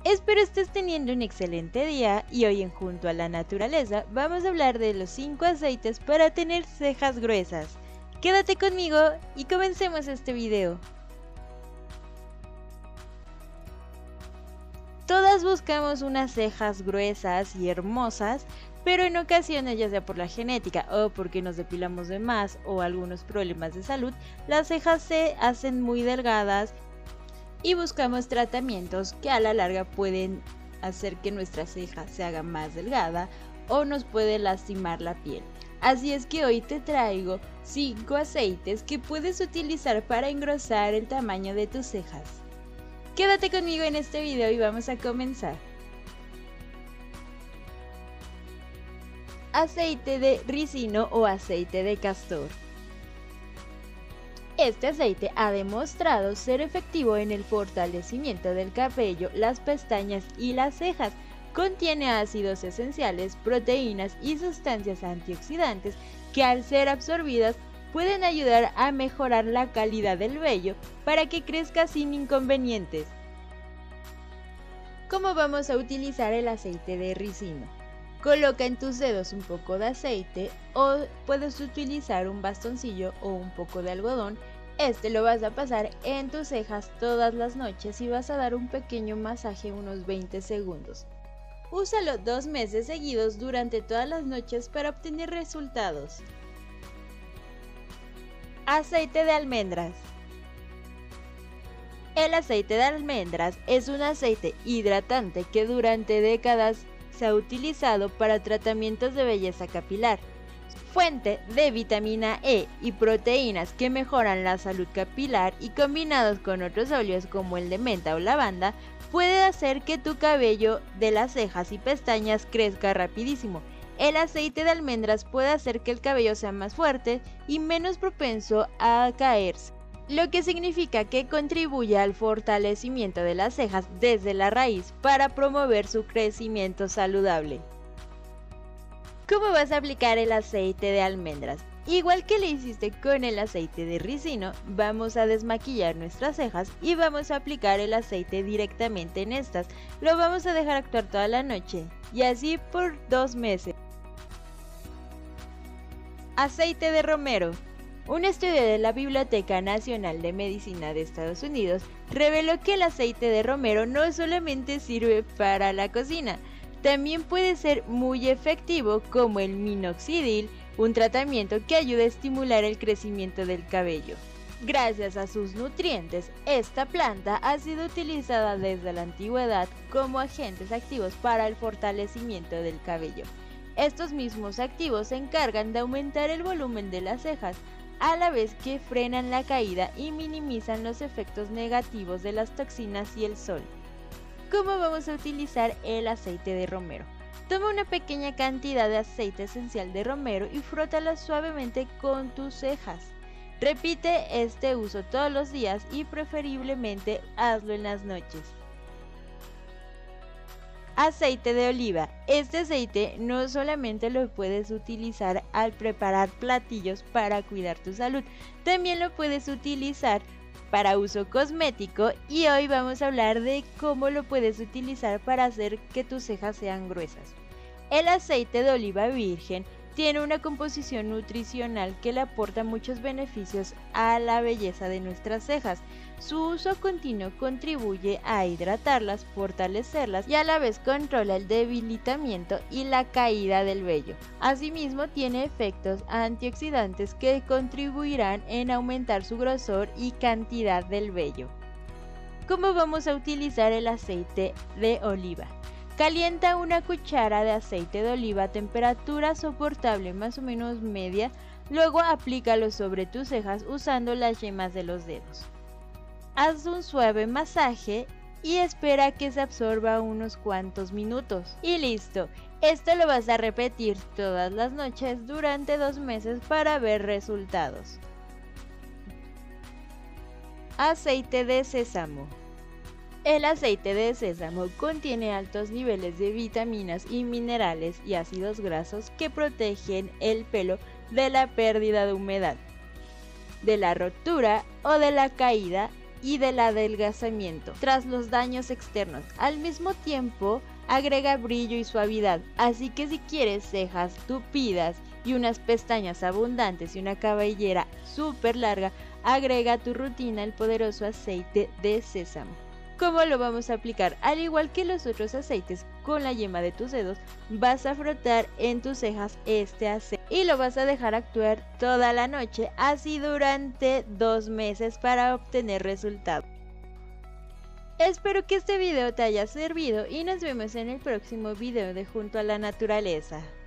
Espero estés teniendo un excelente día y hoy en Junto a la Naturaleza vamos a hablar de los 5 aceites para tener cejas gruesas. Quédate conmigo y comencemos este video. Todas buscamos unas cejas gruesas y hermosas, pero en ocasiones, ya sea por la genética o porque nos depilamos de más o algunos problemas de salud, las cejas se hacen muy delgadas y buscamos tratamientos que a la larga pueden hacer que nuestra ceja se haga más delgada o nos puede lastimar la piel. Así es que hoy te traigo 5 aceites que puedes utilizar para engrosar el tamaño de tus cejas. Quédate conmigo en este video y vamos a comenzar. Aceite de ricino o aceite de castor. Este aceite ha demostrado ser efectivo en el fortalecimiento del cabello, las pestañas y las cejas. Contiene ácidos esenciales, proteínas y sustancias antioxidantes que al ser absorbidas pueden ayudar a mejorar la calidad del vello para que crezca sin inconvenientes. ¿Cómo vamos a utilizar el aceite de ricino? Coloca en tus dedos un poco de aceite o puedes utilizar un bastoncillo o un poco de algodón. Este lo vas a pasar en tus cejas todas las noches y vas a dar un pequeño masaje unos 20 segundos. Úsalo 2 meses seguidos durante todas las noches para obtener resultados. Aceite de almendras. El aceite de almendras es un aceite hidratante que durante décadas se ha utilizado para tratamientos de belleza capilar. Fuente de vitamina E y proteínas que mejoran la salud capilar y combinados con otros óleos como el de menta o lavanda, puede hacer que tu cabello de las cejas y pestañas crezca rapidísimo. El aceite de almendras puede hacer que el cabello sea más fuerte y menos propenso a caerse, lo que significa que contribuye al fortalecimiento de las cejas desde la raíz para promover su crecimiento saludable. ¿Cómo vas a aplicar el aceite de almendras? Igual que le hiciste con el aceite de ricino, vamos a desmaquillar nuestras cejas y vamos a aplicar el aceite directamente en estas. Lo vamos a dejar actuar toda la noche y así por 2 meses. Aceite de romero. Un estudio de la Biblioteca Nacional de Medicina de Estados Unidos reveló que el aceite de romero no solamente sirve para la cocina, también puede ser muy efectivo como el minoxidil, un tratamiento que ayuda a estimular el crecimiento del cabello. Gracias a sus nutrientes, esta planta ha sido utilizada desde la antigüedad como agentes activos para el fortalecimiento del cabello. Estos mismos activos se encargan de aumentar el volumen de las cejas, a la vez que frenan la caída y minimizan los efectos negativos de las toxinas y el sol. ¿Cómo vamos a utilizar el aceite de romero? Toma una pequeña cantidad de aceite esencial de romero y frótala suavemente con tus cejas. Repite este uso todos los días y preferiblemente hazlo en las noches. Aceite de oliva. Este aceite no solamente lo puedes utilizar al preparar platillos para cuidar tu salud, también lo puedes utilizar para uso cosmético y hoy vamos a hablar de cómo lo puedes utilizar para hacer que tus cejas sean gruesas. El aceite de oliva virgen tiene una composición nutricional que le aporta muchos beneficios a la belleza de nuestras cejas. Su uso continuo contribuye a hidratarlas, fortalecerlas y a la vez controla el debilitamiento y la caída del vello. Asimismo, tiene efectos antioxidantes que contribuirán en aumentar su grosor y cantidad del vello. ¿Cómo vamos a utilizar el aceite de oliva? Calienta una cuchara de aceite de oliva a temperatura soportable más o menos media, luego aplícalo sobre tus cejas usando las yemas de los dedos. Haz un suave masaje y espera que se absorba unos cuantos minutos. Y listo, esto lo vas a repetir todas las noches durante 2 meses para ver resultados. Aceite de sésamo. El aceite de sésamo contiene altos niveles de vitaminas y minerales y ácidos grasos que protegen el pelo de la pérdida de humedad, de la rotura o de la caída y del adelgazamiento tras los daños externos. Al mismo tiempo, agrega brillo y suavidad, así que si quieres cejas tupidas y unas pestañas abundantes y una cabellera súper larga, agrega a tu rutina el poderoso aceite de sésamo. ¿Cómo lo vamos a aplicar? Al igual que los otros aceites, con la yema de tus dedos vas a frotar en tus cejas este aceite y lo vas a dejar actuar toda la noche, así durante 2 meses para obtener resultados. Espero que este video te haya servido y nos vemos en el próximo video de Junto a la Naturaleza.